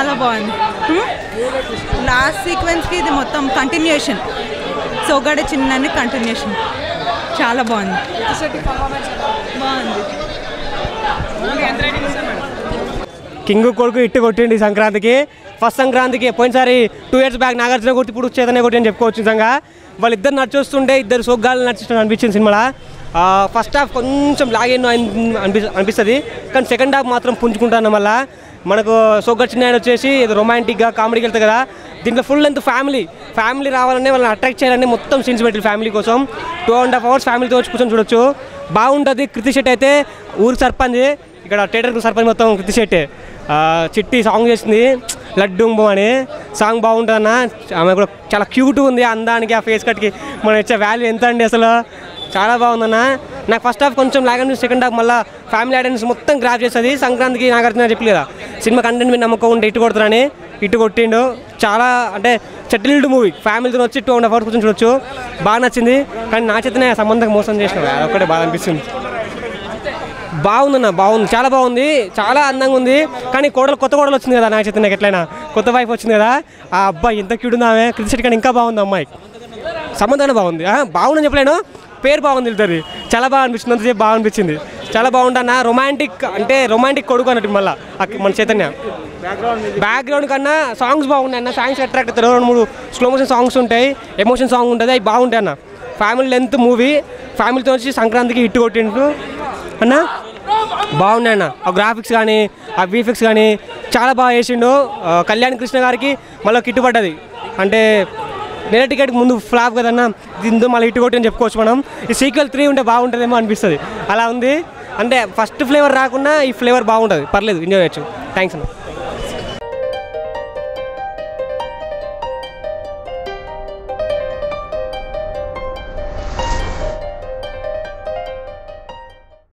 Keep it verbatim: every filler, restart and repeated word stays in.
చాలా బాగుంది. లాస్ట్ సీక్వెన్స్కి ఇది మొత్తం కంటిన్యూషన్, సోగ్గాడ చిన్న కంటిన్యూషన్ చాలా బాగుంది. బాగుంది. కింగ్ కొడుకు ఇట్టు కొట్టిండి సంక్రాంతికి. ఫస్ట్ సంక్రాంతికి పోయినసారి టూ ఇయర్స్ బ్యాక్ నాగార్జున కొట్టి ఇప్పుడు చైతన్య కొట్టి అని చెప్పుకోవచ్చు. నిజంగా వాళ్ళిద్దరు నడిచొస్తుంటే ఇద్దరు సోగ్గాలు నడిచినట్టు అనిపించింది సినిమాలో. ఫస్ట్ హాఫ్ కొంచెం లాగేనో అనిపి అనిపిస్తుంది కానీ సెకండ్ హాఫ్ మాత్రం పుంజుకుంటాను. మళ్ళీ మనకు సోగ్గాడు చిన్న ఆయన వచ్చేసి ఇది రొమాంటిక్గా కామెడీకి వెళ్తాయి కదా, దీంట్లో ఫుల్ లెంత్ ఫ్యామిలీ ఫ్యామిలీ రావాలని వాళ్ళని అట్రాక్ట్ చేయాలని మొత్తం సీన్స్ పెట్టి ఫ్యామిలీ కోసం టూ అండ్ హాఫ్ అవర్స్ ఫ్యామిలీతో వచ్చి కూర్చొని చూడొచ్చు. బాగుంటుంది. కృతి శెట్టి అయితే ఊరికి సర్పంచ్, ఇక్కడ థియేటర్కి సర్పంచ్ మొత్తం కృతి శెట్టి. చిట్టి సాంగ్ చేసింది లడ్డుంబు అని, సాంగ్ బాగుంటుంది అన్న. ఆమె కూడా చాలా క్యూట్గా ఉంది, అందానికి ఆ ఫేస్ కట్కి మనం ఇచ్చే వాల్యూ ఎంత అండి అసలు. చాలా బాగుందన్న. నాకు ఫస్ట్ హాఫ్ కొంచెం లాగండి, సెకండ్ హాఫ్ మళ్ళీ ఫ్యామిలీ ఆడియన్స్ మొత్తం గ్రాప్ చేస్తుంది. సంక్రాంతికి నాగార్జున చెప్పి కదా సినిమా కంటెంట్ మీద నమ్మకం ఉంటే ఇటు కొడతారని ఇటు కొట్టిండు. చాలా అంటే సెటిల్డ్ మూవీ, ఫ్యామిలీతో వచ్చి టూ అండ్ హాఫ్ అవర్స్ కూర్చొని చూడొచ్చు. బాగా నచ్చింది. కానీ నా చేతనే సంబంధం మోసం చేసిన అదొక్కటే బాగా అనిపిస్తుంది. బాగుందన్న, బాగుంది, చాలా బాగుంది, చాలా అందంగా ఉంది. కానీ కోడలు కొత్త కోడలు వచ్చింది కదా నా చేతనే, ఎట్లయినా కొత్త వైఫ్ వచ్చింది కదా, ఆ అబ్బాయి ఎంత క్యూట్ ఉంది. ఆమె కృతి శెట్టి కానీ ఇంకా బాగుంది అమ్మాయి. సంబంధాన్ని బాగుంది, బాగుందని చెప్పలేను, పేరు బాగుంది వెళ్తుంది. చాలా బాగా అనిపిస్తుంది, అంతసేపు బాగా అనిపించింది. చాలా బాగుంటన్నా. రొమాంటిక్ అంటే రొమాంటిక్ కొడుకు అన్నట్టు మళ్ళీ మన చైతన్య. బ్యాక్గ్రౌండ్ కన్నా సాంగ్స్ బాగున్నాయి అన్న. సాంగ్స్ అట్రాక్ట్ అవుతారు. రెండు మూడు స్లో మోషన్ సాంగ్స్ ఉంటాయి, ఎమోషన్ సాంగ్ ఉంటుంది, అవి బాగుంటాయి అన్న. ఫ్యామిలీ లెంత్ మూవీ, ఫ్యామిలీతో వచ్చి సంక్రాంతికి హిట్ కొట్టిండు అన్న. బాగున్నాయి అన్న. ఆ గ్రాఫిక్స్ కానీ ఆ వీఎఫ్ఎక్స్ కానీ చాలా బాగా చేసిండు. కళ్యాణ్ కృష్ణ గారికి మళ్ళీ కిట్టు పడ్డది. అంటే నేల టికెట్కి ముందు ఫ్లాప్ కదన్నా, దీంతో మళ్ళీ హిట్ కొట్టి అని చెప్పుకోవచ్చు మనం. ఈ సీక్వెల్ త్రీ ఉంటే బాగుంటుందేమో అనిపిస్తుంది. అలా ఉంది. అంటే ఫస్ట్ ఫ్లేవర్ రాకుండా ఈ ఫ్లేవర్ బాగుంటుంది, పర్లేదు, ఎంజాయ్ చేయొచ్చు. థ్యాంక్స్ అన్న.